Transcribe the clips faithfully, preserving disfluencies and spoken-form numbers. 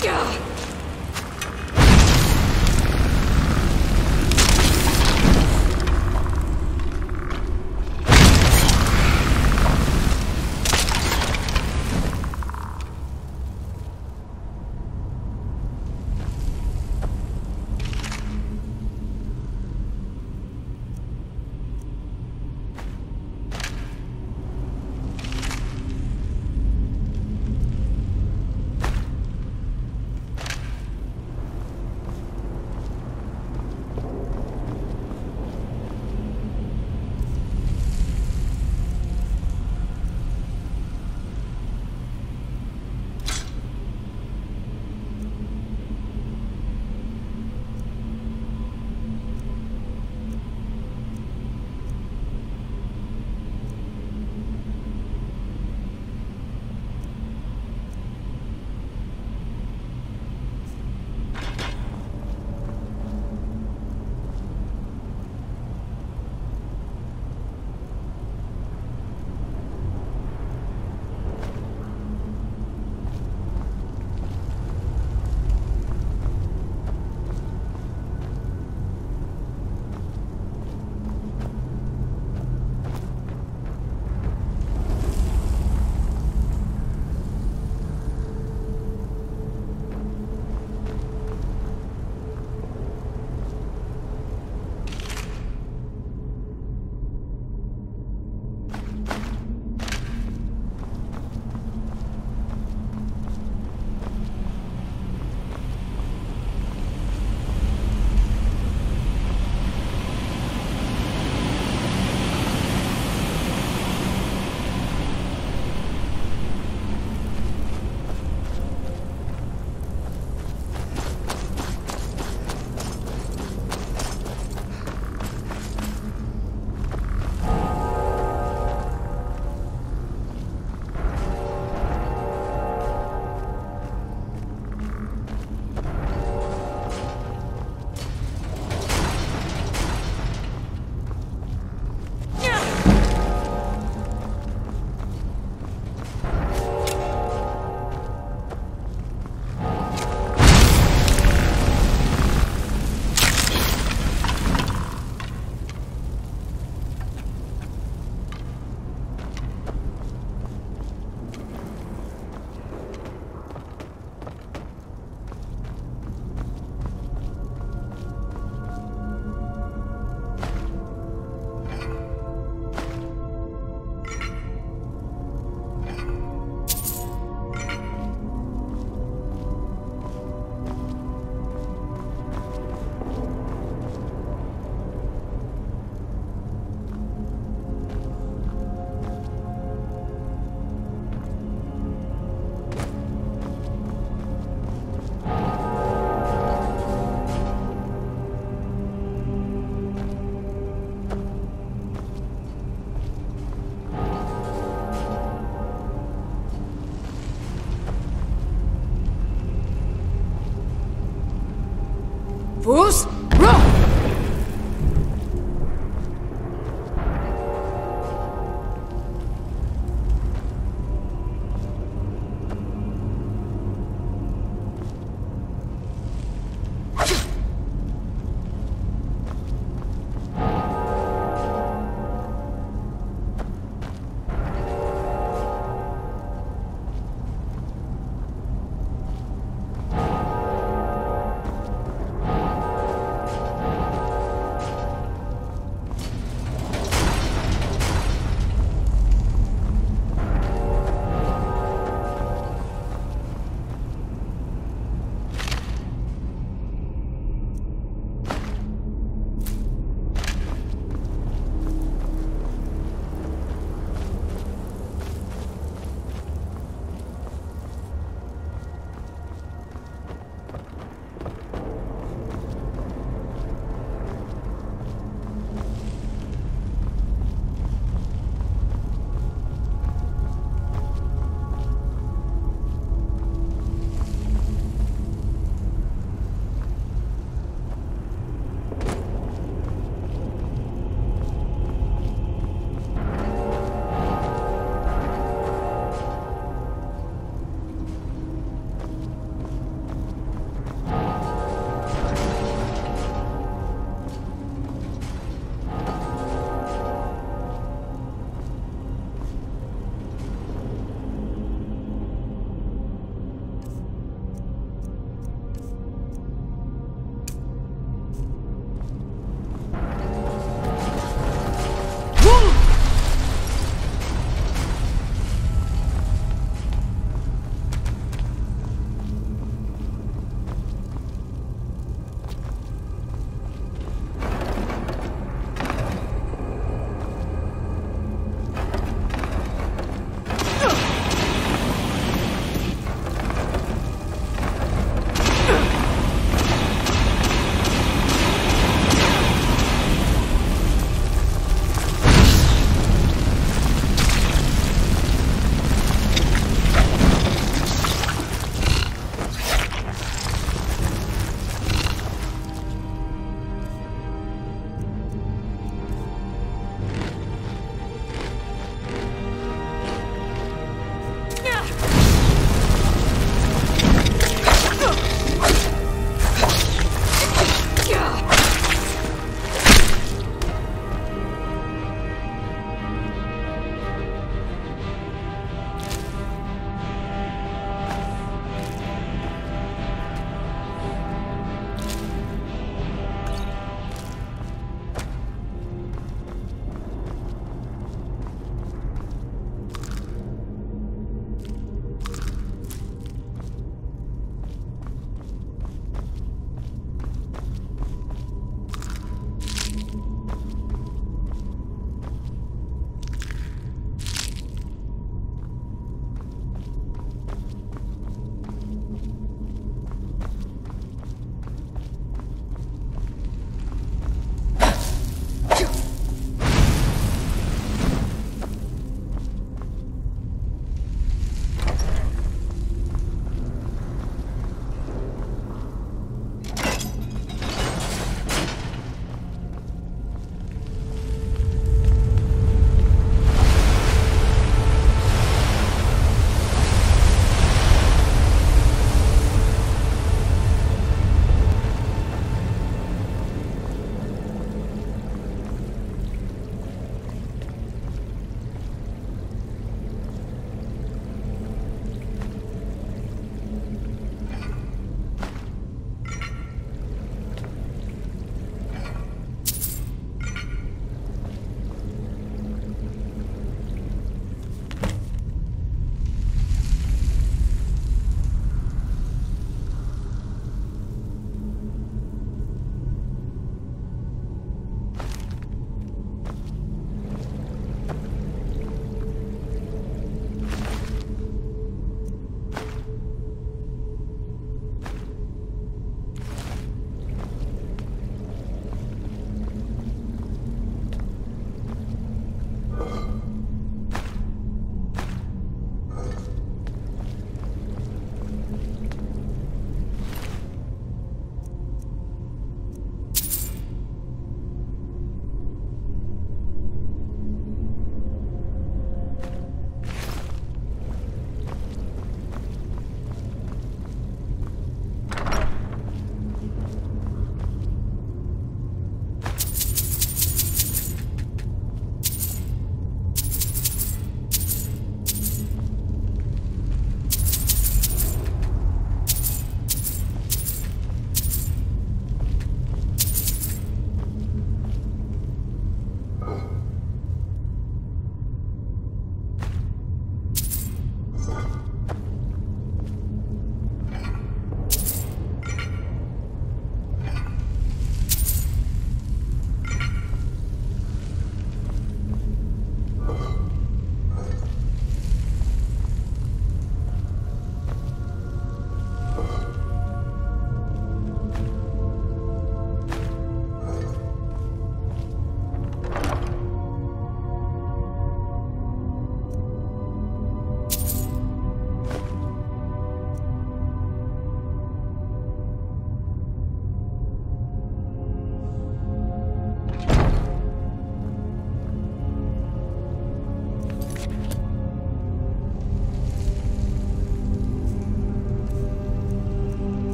Fus, run!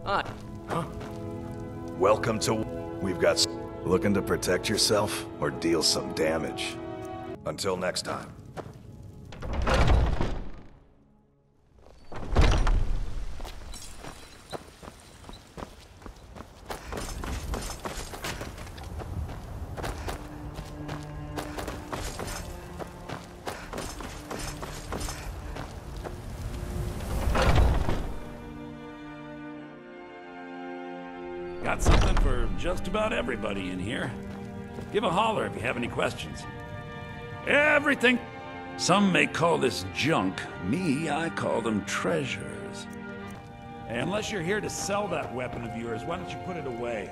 Hi. Huh? Welcome to... We've got... Looking to protect yourself or deal some damage. Until next time. Got something for just about everybody in here. Give a holler if you have any questions. Everything... Some may call this junk. Me, I call them treasures. Hey, unless you're here to sell that weapon of yours, why don't you put it away?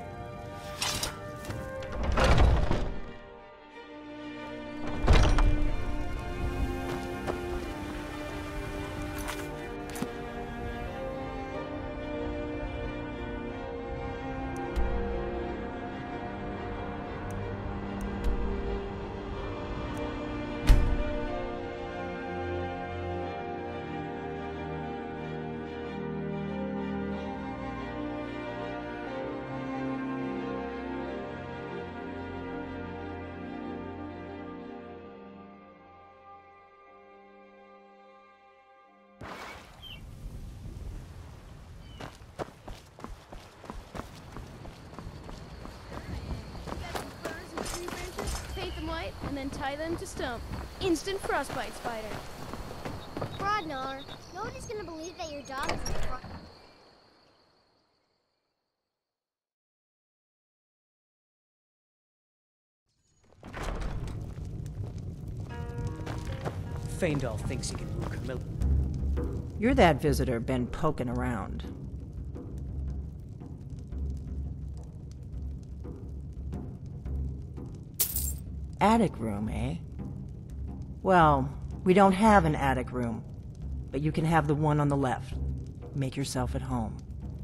And then tie them to stump. Instant frostbite spider. Rodnar, nobody's gonna believe that your dog is a fro- Faendal thinks he can woo Camilla. You're that visitor been poking around. Attic room, eh? Well, we don't have an attic room, but you can have the one on the left. Make yourself at home.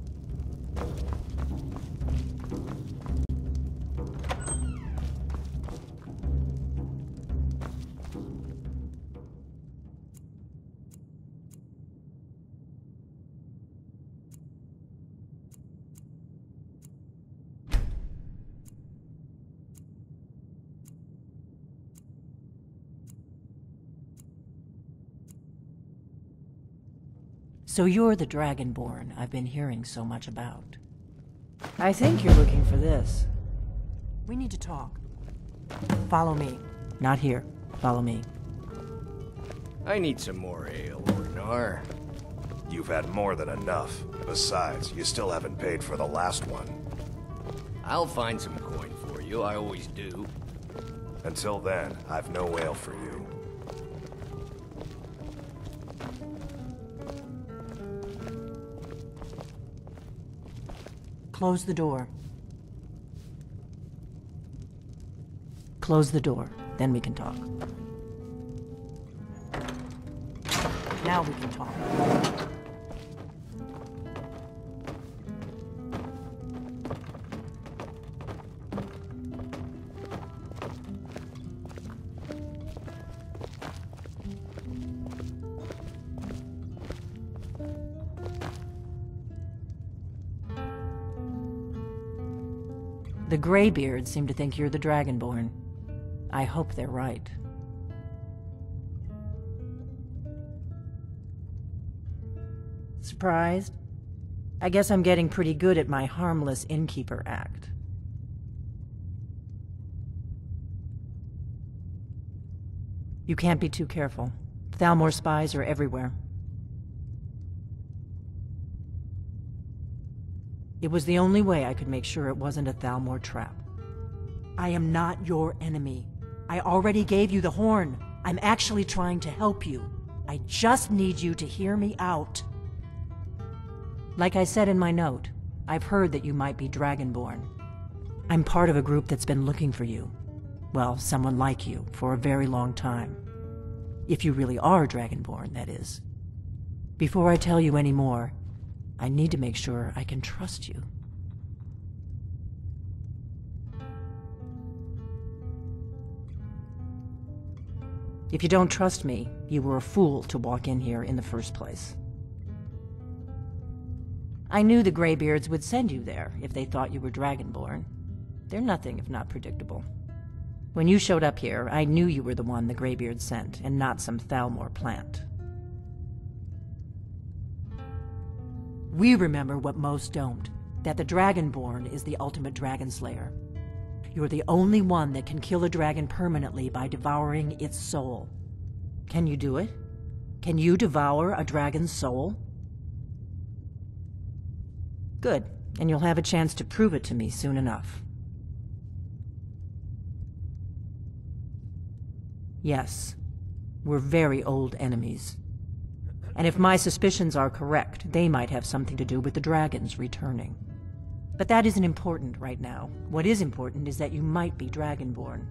So you're the Dragonborn I've been hearing so much about. I think you're looking for this. We need to talk. Follow me. Not here. Follow me. I need some more ale, Ornar. You've had more than enough. Besides, you still haven't paid for the last one. I'll find some coin for you, I always do. Until then, I've no ale for you. Close the door. Close the door, then we can talk. Now we can talk. The Greybeards seem to think you're the Dragonborn. I hope they're right. Surprised? I guess I'm getting pretty good at my harmless innkeeper act. You can't be too careful. Thalmor spies are everywhere. It was the only way I could make sure it wasn't a Thalmor trap. I am not your enemy. I already gave you the horn. I'm actually trying to help you. I just need you to hear me out. Like I said in my note, I've heard that you might be Dragonborn. I'm part of a group that's been looking for you. Well, someone like you, for a very long time. If you really are Dragonborn, that is. Before I tell you any more, I need to make sure I can trust you. If you don't trust me, you were a fool to walk in here in the first place. I knew the Greybeards would send you there if they thought you were Dragonborn. They're nothing if not predictable. When you showed up here, I knew you were the one the Greybeards sent, and not some Thalmor plant. We remember what most don't, that the Dragonborn is the ultimate dragon slayer. You're the only one that can kill a dragon permanently by devouring its soul. Can you do it? Can you devour a dragon's soul? Good, and you'll have a chance to prove it to me soon enough. Yes, we're very old enemies. And if my suspicions are correct, they might have something to do with the dragons returning. But that isn't important right now. What is important is that you might be Dragonborn.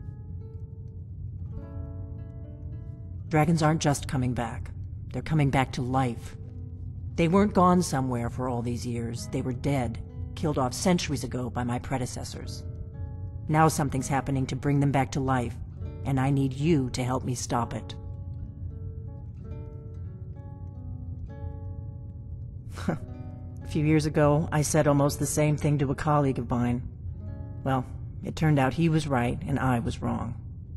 Dragons aren't just coming back. They're coming back to life. They weren't gone somewhere for all these years. They were dead, killed off centuries ago by my predecessors. Now something's happening to bring them back to life, and I need you to help me stop it. A few years ago, I said almost the same thing to a colleague of mine. Well, it turned out he was right and I was wrong.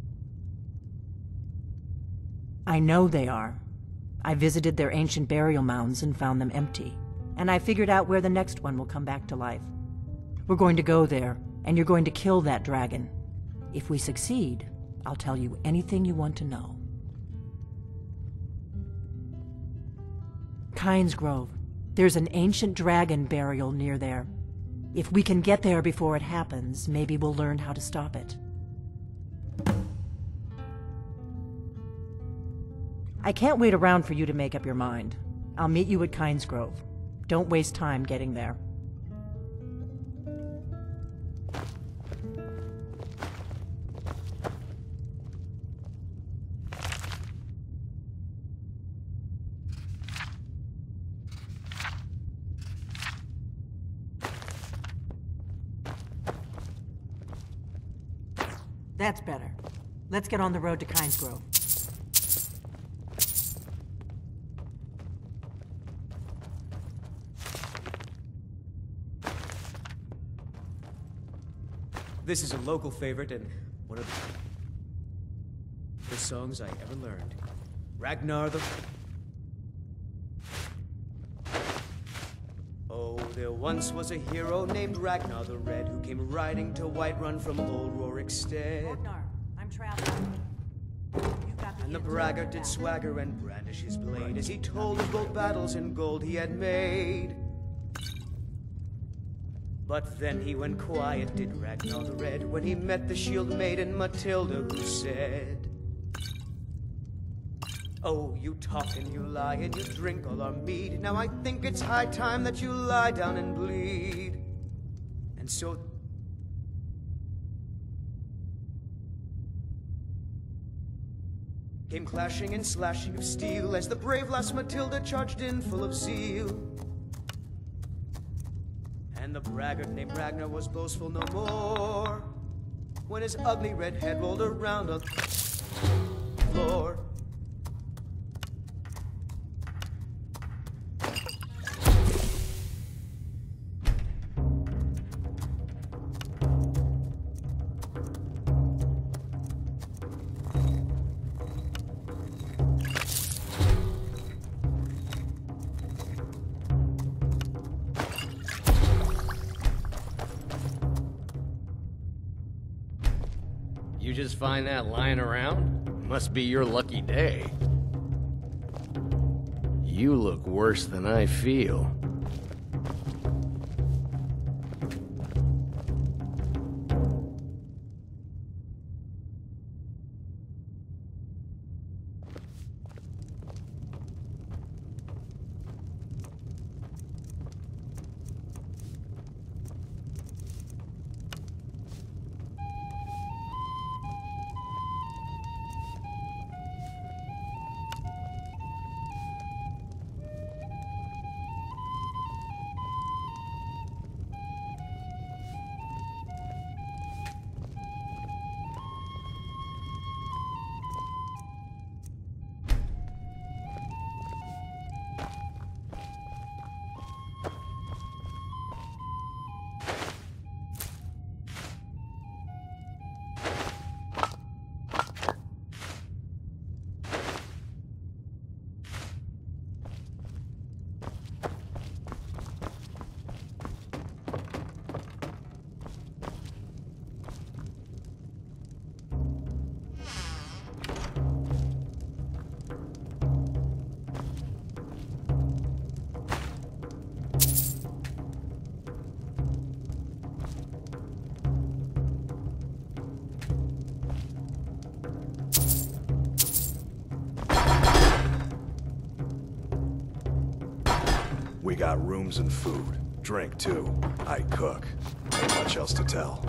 I know they are. I visited their ancient burial mounds and found them empty. And I figured out where the next one will come back to life. We're going to go there, and you're going to kill that dragon. If we succeed, I'll tell you anything you want to know. Kynes Grove. There's an ancient dragon burial near there. If we can get there before it happens, maybe we'll learn how to stop it. I can't wait around for you to make up your mind. I'll meet you at Kynes Grove. Don't waste time getting there. That's better. Let's get on the road to Kynes Grove. This is a local favorite and one of the songs I ever learned. Ragnar the... Oh, there once was a hero named Ragnar the Red who came riding to Whiterun from old Rorikstead. Ragnar, I'm traveling. You've got the And the braggart did swagger and brandish his blade as he told of bold battles and gold he had made. But then he went quiet, did Ragnar the Red, when he met the shield maiden Matilda, who said, "Oh, you talk and you lie and you drink all our mead. Now I think it's high time that you lie down and bleed." And so came clashing and slashing of steel as the brave lass Matilda charged in full of zeal. And the braggart named Ragnar was boastful no more when his ugly red head rolled around on the floor. You just find that lying around? Must be your lucky day. You look worse than I feel. We got rooms and food. Drink, too. I cook. Ain't much else to tell.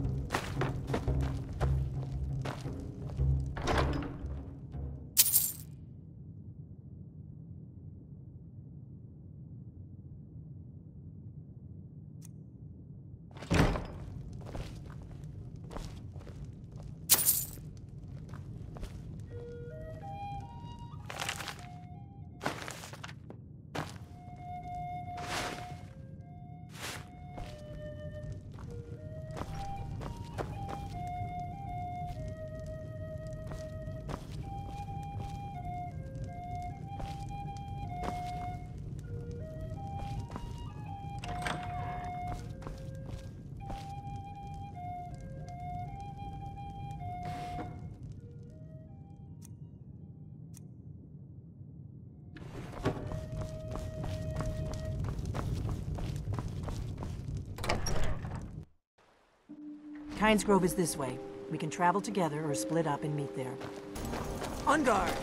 Kynes Grove is this way. We can travel together or split up and meet there. On guard!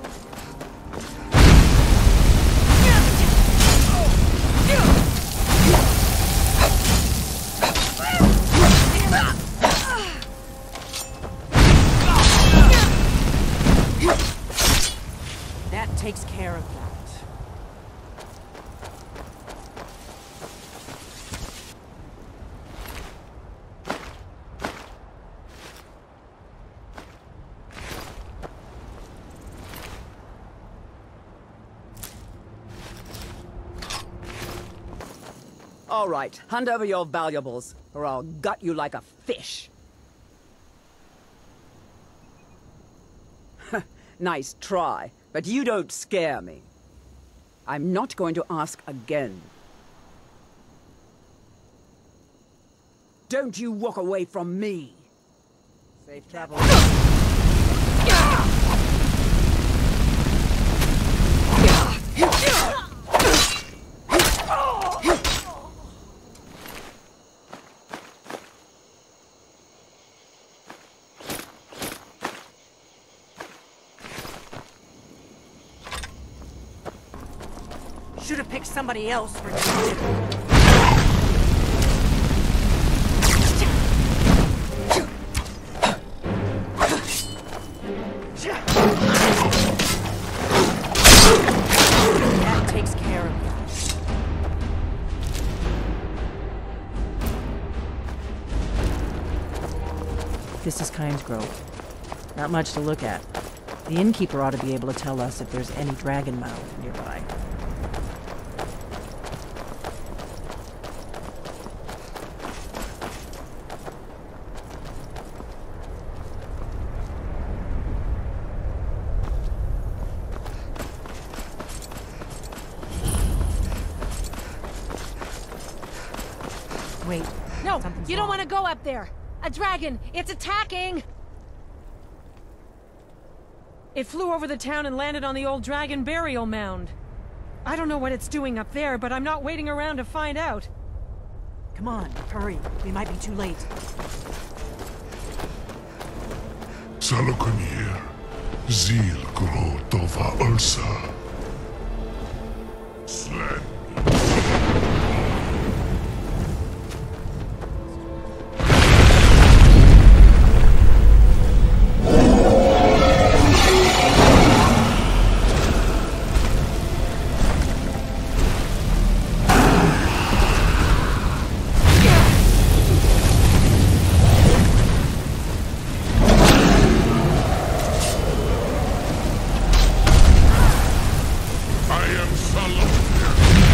That takes care of that. All right, hand over your valuables, or I'll gut you like a fish. Nice try, but you don't scare me. I'm not going to ask again. Don't you walk away from me. Safe travel. Should have picked somebody else for this. That takes care of that. This is Kynes Grove. Not much to look at. The innkeeper ought to be able to tell us if there's any dragon mouth nearby. Wait. No, Something's you don't wrong. want to go up there. A dragon! It's attacking! It flew over the town and landed on the old dragon burial mound. I don't know what it's doing up there, but I'm not waiting around to find out. Come on, hurry. We might be too late. Salokunir, Zil Gro Tova Ulsa. Slen. I am Salomir.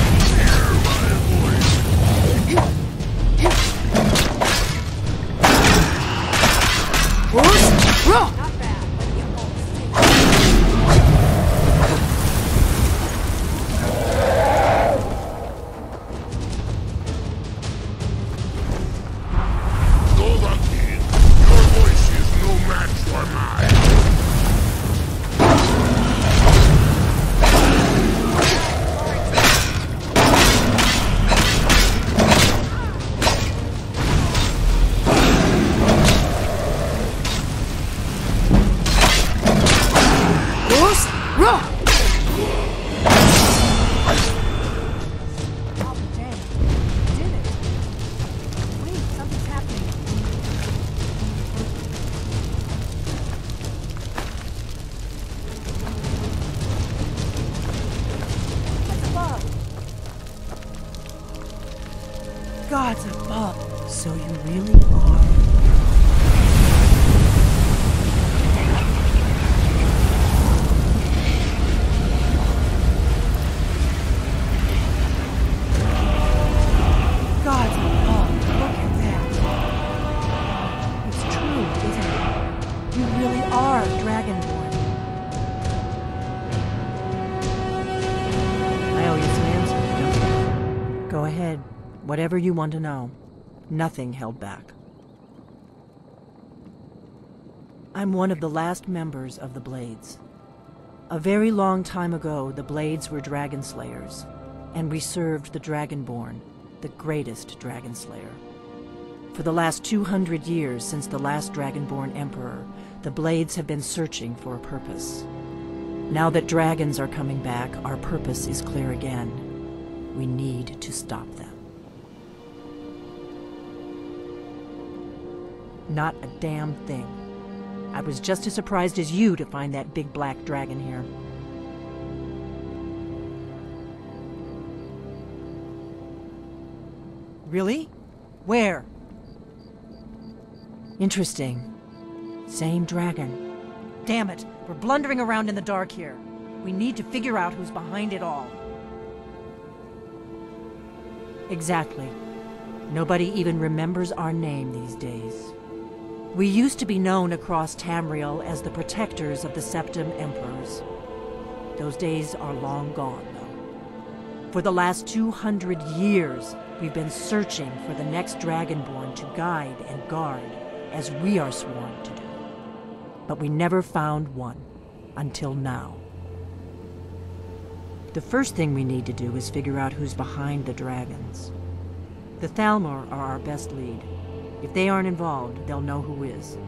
Gods above. So you really are. Gods above. Look at that. It's true, isn't it? You really are Dragonborn. I owe you some answers, don't I? Go ahead. Whatever you want to know. Nothing held back. I'm one of the last members of the Blades. A very long time ago, the Blades were Dragon Slayers, and we served the Dragonborn, the greatest Dragon Slayer. For the last two hundred years since the last Dragonborn Emperor, the Blades have been searching for a purpose. Now that dragons are coming back, our purpose is clear again. We need to stop them. Not a damn thing. I was just as surprised as you to find that big black dragon here. Really? Where? Interesting. Same dragon. Damn it, we're blundering around in the dark here. We need to figure out who's behind it all. Exactly. Nobody even remembers our name these days. We used to be known across Tamriel as the protectors of the Septim Emperors. Those days are long gone, though. For the last two hundred years, we've been searching for the next Dragonborn to guide and guard, as we are sworn to do. But we never found one, until now. The first thing we need to do is figure out who's behind the dragons. The Thalmor are our best lead. If they aren't involved, they'll know who is.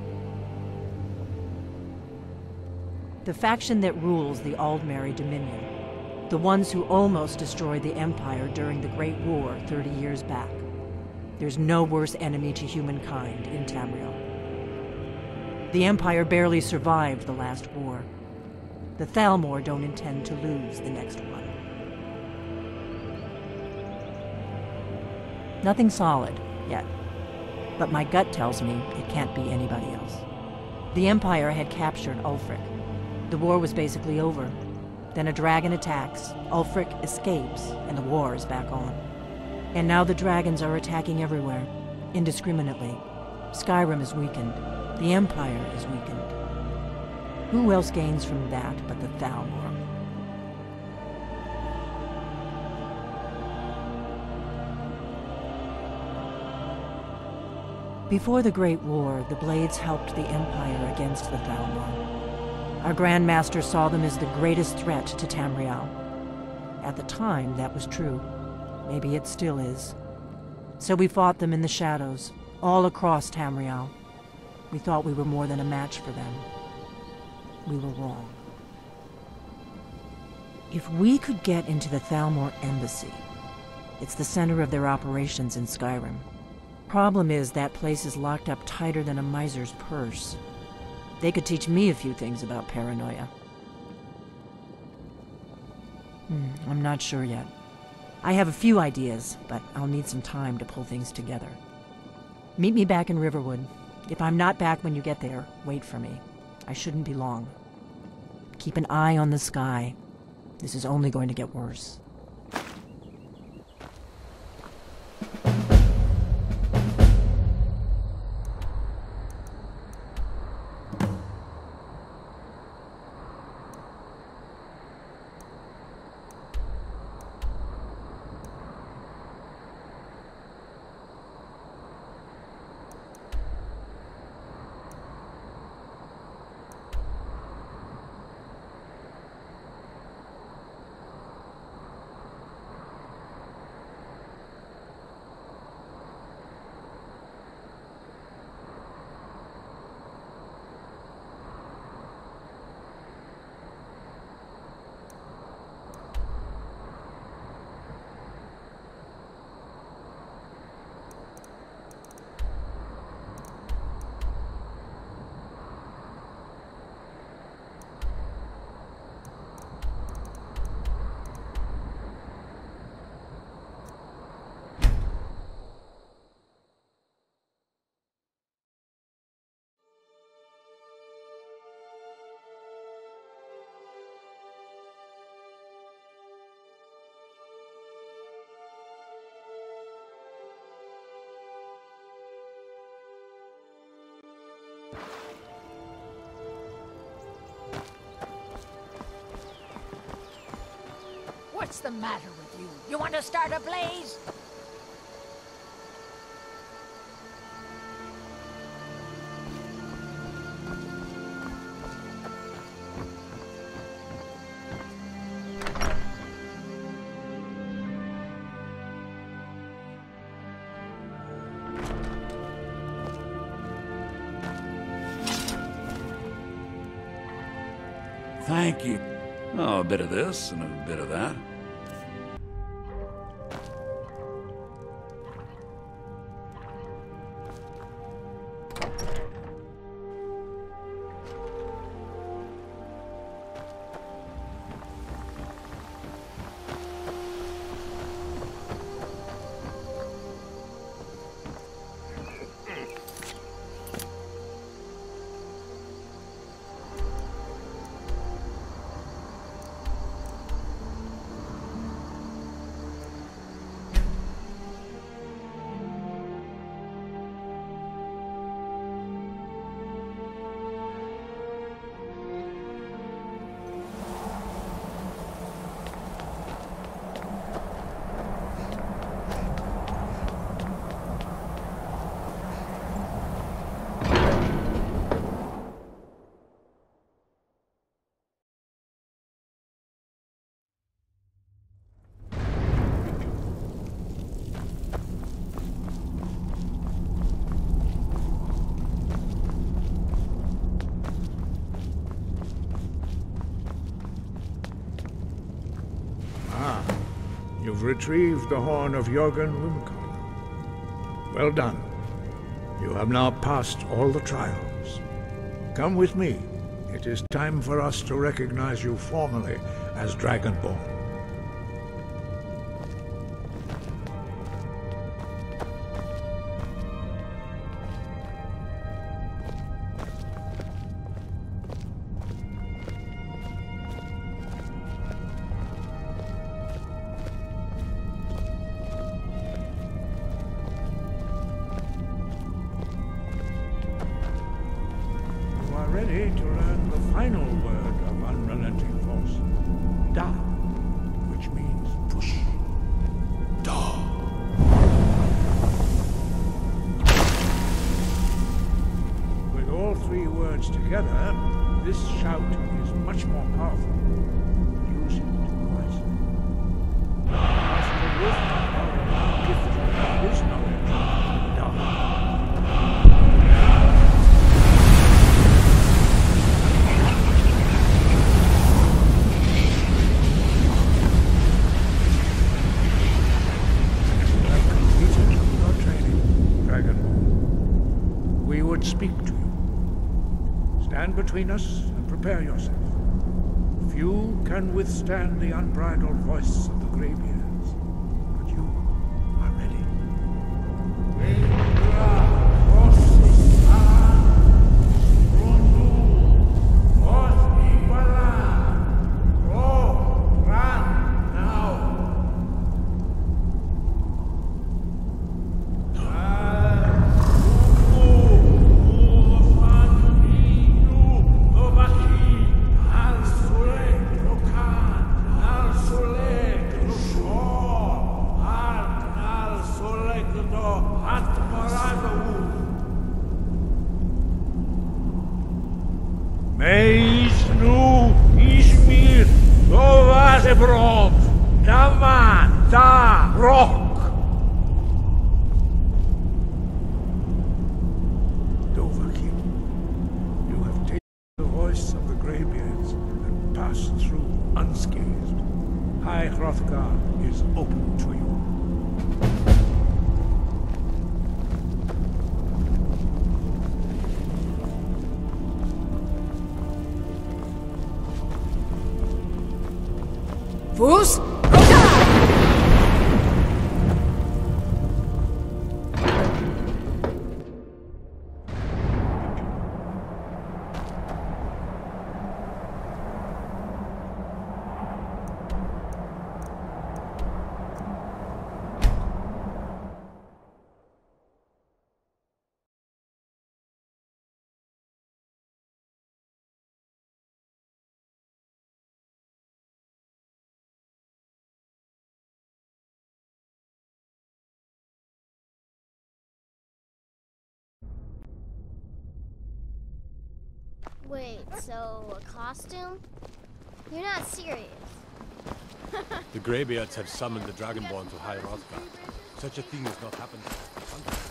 The faction that rules the Aldmeri Dominion. The ones who almost destroyed the Empire during the Great War thirty years back. There's no worse enemy to humankind in Tamriel. The Empire barely survived the last war. The Thalmor don't intend to lose the next one. Nothing solid, yet. But my gut tells me it can't be anybody else. The Empire had captured Ulfric. The war was basically over. Then a dragon attacks, Ulfric escapes, and the war is back on. And now the dragons are attacking everywhere, indiscriminately. Skyrim is weakened. The Empire is weakened. Who else gains from that but the Thalmor? Before the Great War, the Blades helped the Empire against the Thalmor. Our Grand Master saw them as the greatest threat to Tamriel. At the time, that was true. Maybe it still is. So we fought them in the shadows, all across Tamriel. We thought we were more than a match for them. We were wrong. If we could get into the Thalmor embassy, it's the center of their operations in Skyrim. Problem is, that place is locked up tighter than a miser's purse. They could teach me a few things about paranoia. Hmm, I'm not sure yet. I have a few ideas, but I'll need some time to pull things together. Meet me back in Riverwood. If I'm not back when you get there, wait for me. I shouldn't be long. Keep an eye on the sky. This is only going to get worse. What's the matter with you? You want to start a blaze? Thank you. Oh, a bit of this and a bit of that. You've retrieved the horn of Jorgen Wimkon. Well done. You have now passed all the trials. Come with me. It is time for us to recognize you formally as Dragonborn. Ready to learn the final word of unrelenting force. Da, which means push. Da. With all three words together, this shout is much more powerful. Use it wisely. Master Wolfman will now gift you his knowledge. Da. We would speak to you. Stand between us and prepare yourself. Few can withstand the unbridled voice of the Greybeards, but you are ready. Meis nu Izmir, Dovazebrom, Daman, Da, Rock. Dovahkiin, you have taken the voice of the Greybeards and passed through unscathed. High Hrothgar is open to you. Fus? Wait, so a costume? You're not serious. The Greybeards have summoned the Dragonborn to High Rothgar. Such a thing has not happened.